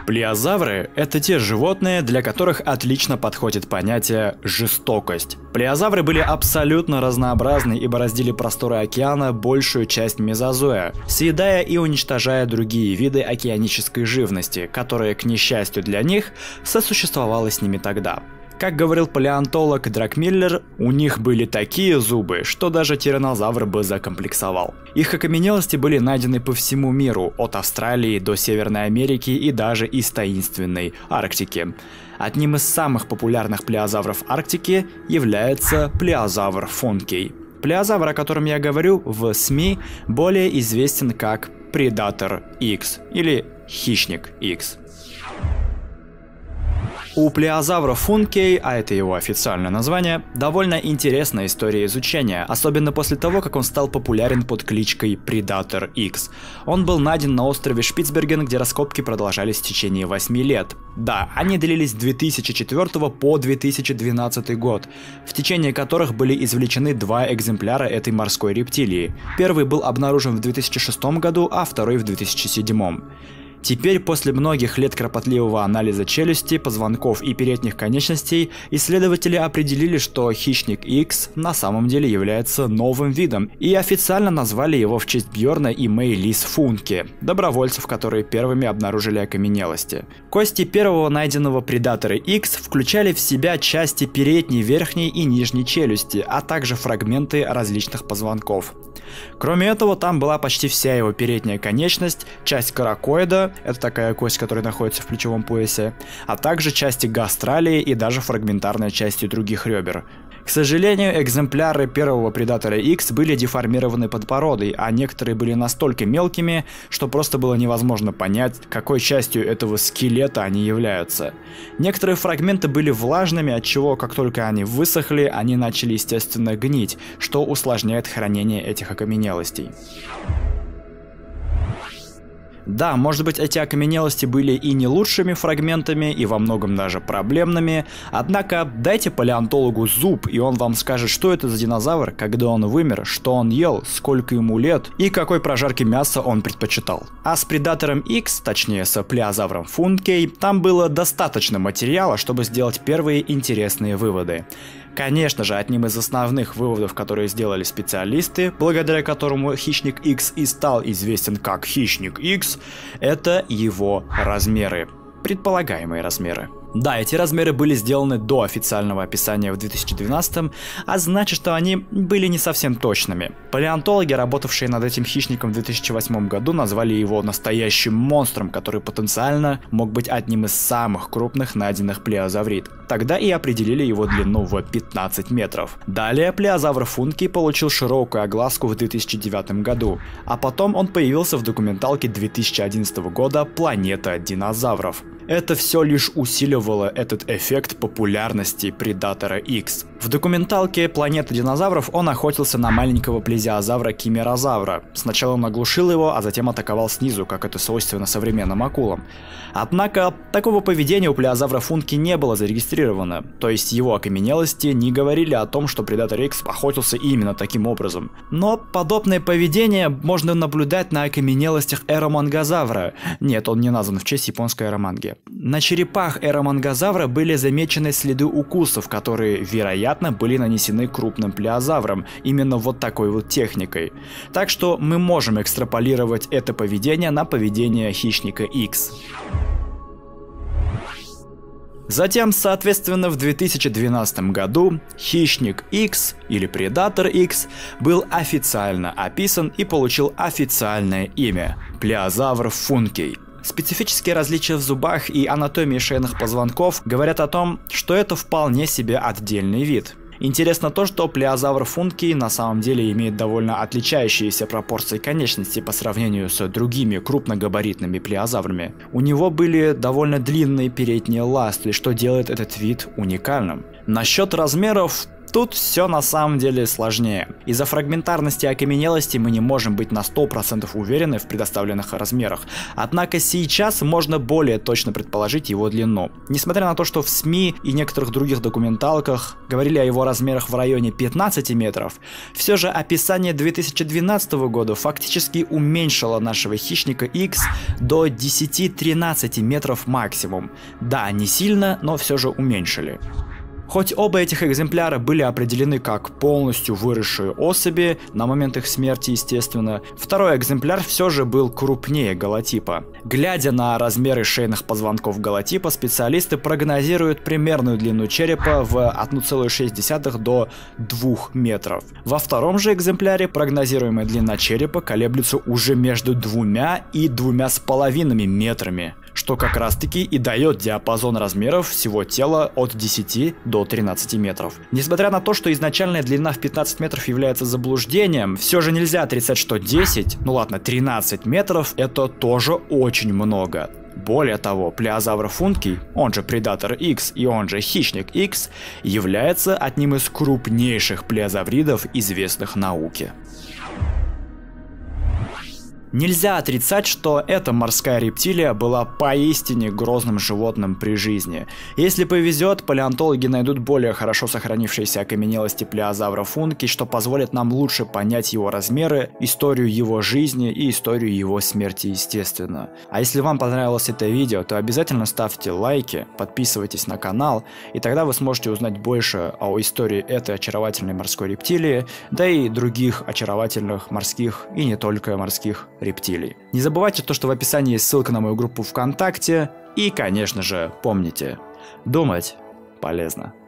Плеозавры – это те животные, для которых отлично подходит понятие «жестокость». Плеозавры были абсолютно разнообразны и бороздили просторы океана большую часть мезозоя, съедая и уничтожая другие виды океанической живности, которые, к несчастью для них, сосуществовало с ними тогда. Как говорил палеонтолог Дракмиллер, у них были такие зубы, что даже тираннозавр бы закомплексовал. Их окаменелости были найдены по всему миру, от Австралии до Северной Америки и даже из таинственной Арктики. Одним из самых популярных плеозавров Арктики является плеозавр функей. Плеозавр, о котором я говорю в СМИ, более известен как Predator X или Хищник X. У плеозавра функей, а это его официальное название, довольно интересная история изучения, особенно после того, как он стал популярен под кличкой Predator X. Он был найден на острове Шпицберген, где раскопки продолжались в течение 8 лет. Да, они длились с 2004 по 2012 год, в течение которых были извлечены 2 экземпляра этой морской рептилии. Первый был обнаружен в 2006 году, а второй в 2007. Теперь, после многих лет кропотливого анализа челюсти, позвонков и передних конечностей, исследователи определили, что Хищник X на самом деле является новым видом, и официально назвали его в честь Бьорна и Мэй Лис Функе, добровольцев, которые первыми обнаружили окаменелости. Кости первого найденного Предатора X включали в себя части передней, верхней и нижней челюсти, а также фрагменты различных позвонков. Кроме этого, там была почти вся его передняя конечность, часть коракоида, это такая кость, которая находится в плечевом поясе, а также части гастралии и даже фрагментарной части других ребер. К сожалению, экземпляры первого Предатора X были деформированы под породой, а некоторые были настолько мелкими, что просто было невозможно понять, какой частью этого скелета они являются. Некоторые фрагменты были влажными, отчего, как только они высохли, они начали естественно гнить, что усложняет хранение этих окаменелостей. Да, может быть, эти окаменелости были и не лучшими фрагментами, и во многом даже проблемными, однако дайте палеонтологу зуб, и он вам скажет, что это за динозавр, когда он вымер, что он ел, сколько ему лет и какой прожарки мяса он предпочитал. А с Предатором X, точнее с плеозавром Функей, там было достаточно материала, чтобы сделать первые интересные выводы. Конечно же, одним из основных выводов, которые сделали специалисты, благодаря которому Хищник X и стал известен как Хищник X, это его размеры. Предполагаемые размеры. Да, эти размеры были сделаны до официального описания в 2012, а значит, что они были не совсем точными. Палеонтологи, работавшие над этим хищником в 2008 году, назвали его настоящим монстром, который потенциально мог быть одним из самых крупных найденных плеозаврид. Тогда и определили его длину в 15 метров. Далее плеозавр Функей получил широкую огласку в 2009 году, а потом он появился в документалке 2011 года «Планета динозавров». Это все лишь усиливало этот эффект популярности Предатора X. В документалке «Планета динозавров» он охотился на маленького плезиозавра Кимерозавра. Сначала он оглушил его, а затем атаковал снизу, как это свойственно современным акулам. Однако, такого поведения у плеозавра Функи не было зарегистрировано, то есть его окаменелости не говорили о том, что Предатор X охотился именно таким образом. Но подобное поведение можно наблюдать на окаменелостях эромангозавра. Нет, он не назван в честь японской эроманги. На черепах эромангозавра были замечены следы укусов, которые, вероятно, были нанесены крупным плеозавром, именно вот такой вот техникой. Так что мы можем экстраполировать это поведение на поведение Хищника X. Затем, соответственно, в 2012 году Хищник X или Predator X был официально описан и получил официальное имя – Плеозавр Функей. Специфические различия в зубах и анатомии шейных позвонков говорят о том, что это вполне себе отдельный вид. Интересно то, что плеозавр Функей на самом деле имеет довольно отличающиеся пропорции конечностей по сравнению с другими крупногабаритными плеозаврами. У него были довольно длинные передние ласты, что делает этот вид уникальным. Насчет размеров тут все на самом деле сложнее. Из-за фрагментарности и окаменелости мы не можем быть на 100% уверены в предоставленных размерах. Однако сейчас можно более точно предположить его длину. Несмотря на то, что в СМИ и некоторых других документалках говорили о его размерах в районе 15 метров, все же описание 2012 года фактически уменьшило нашего хищника X до 10-13 метров максимум. Да, не сильно, но все же уменьшили. Хоть оба этих экземпляра были определены как полностью выросшие особи, на момент их смерти, естественно, второй экземпляр все же был крупнее голотипа. Глядя на размеры шейных позвонков голотипа, специалисты прогнозируют примерную длину черепа в 1,6 до 2 метров. Во втором же экземпляре прогнозируемая длина черепа колеблется уже между 2 и 2,5 метрами, что как раз таки и дает диапазон размеров всего тела от 10 до 13 метров. Несмотря на то, что изначальная длина в 15 метров является заблуждением, все же нельзя отрицать, что 10, ну ладно, 13 метров это тоже очень много. Более того, плеозавр функий, он же Предатор X и он же Хищник X, является одним из крупнейших плеозавридов, известных науке. Нельзя отрицать, что эта морская рептилия была поистине грозным животным при жизни. Если повезет, палеонтологи найдут более хорошо сохранившиеся окаменелости плеозавра функи, что позволит нам лучше понять его размеры, историю его жизни и историю его смерти, естественно. А если вам понравилось это видео, то обязательно ставьте лайки, подписывайтесь на канал, и тогда вы сможете узнать больше о истории этой очаровательной морской рептилии, да и других очаровательных морских и не только морских рептилий. Не забывайте то, что в описании есть ссылка на мою группу ВКонтакте. И, конечно же, помните, думать полезно.